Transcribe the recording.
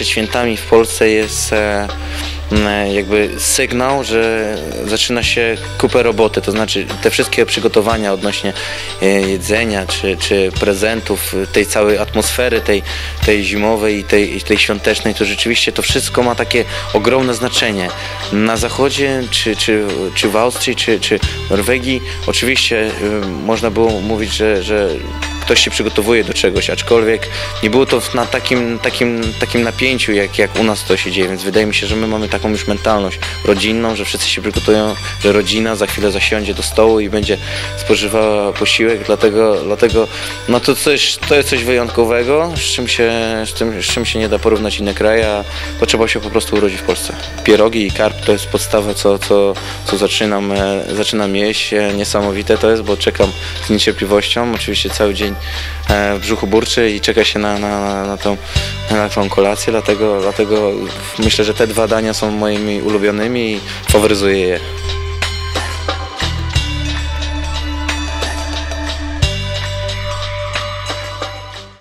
przed świętami w Polsce jest jakby sygnał, że zaczyna się kupę roboty, to znaczy te wszystkie przygotowania odnośnie jedzenia czy prezentów, tej całej atmosfery, tej zimowej i tej świątecznej, to rzeczywiście to wszystko ma takie ogromne znaczenie. Na zachodzie, czy w Austrii, czy w Norwegii oczywiście można było mówić, że ktoś się przygotowuje do czegoś, aczkolwiek nie było to na takim napięciu, jak u nas to się dzieje, więc wydaje mi się, że my mamy taką już mentalność rodzinną, że wszyscy się przygotują, że rodzina za chwilę zasiądzie do stołu i będzie spożywała posiłek, dlatego no to jest coś wyjątkowego, z czym się nie da porównać inne kraje, a to trzeba się po prostu urodzić w Polsce. Pierogi i karp to jest podstawa, co zaczynam jeść, niesamowite to jest, bo czekam z niecierpliwością, oczywiście cały dzień w brzuchu burczy i czeka się na tą kolację, dlatego myślę, że te dwa dania są moimi ulubionymi i faworyzuję je.